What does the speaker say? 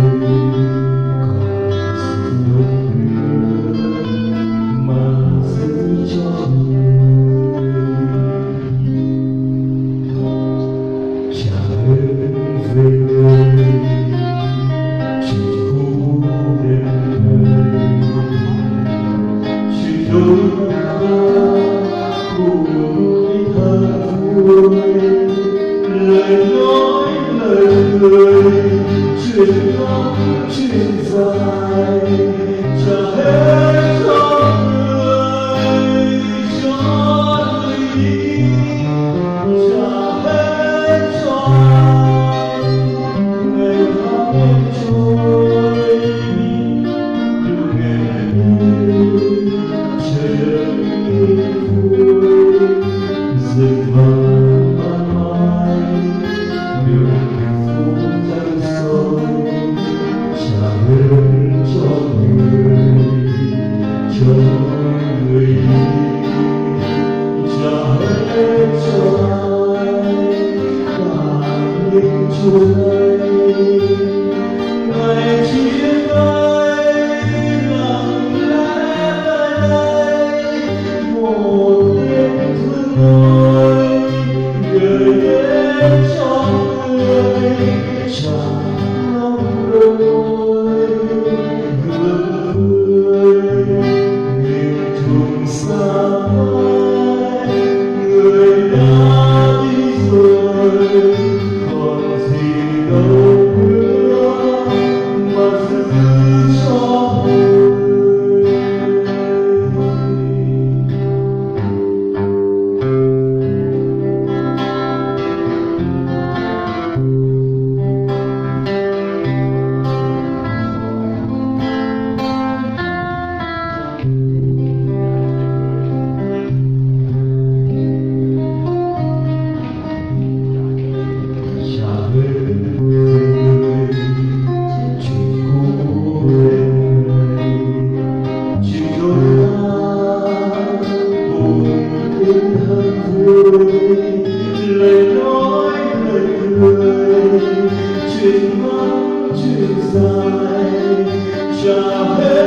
lời nói lời cười chuyện ngắn chuyện dài trả hết cho người đi trả hết cho anh ngày tháng trôi từng ngày trời ơi vui rừng vàng ban mai đường phố tan xôi trả ơn cho người đi trả hết cho ai cả những chuông ấy ngày chia tay lặng lẽ tại đây một đêm thương ơi gửi đến cho người chẳng lòng đôi người miền xa người đã đi rồi còn gì đâu nữa mà giữ cho lời nói lời cười chuyện ngắn chuyện dài trả hết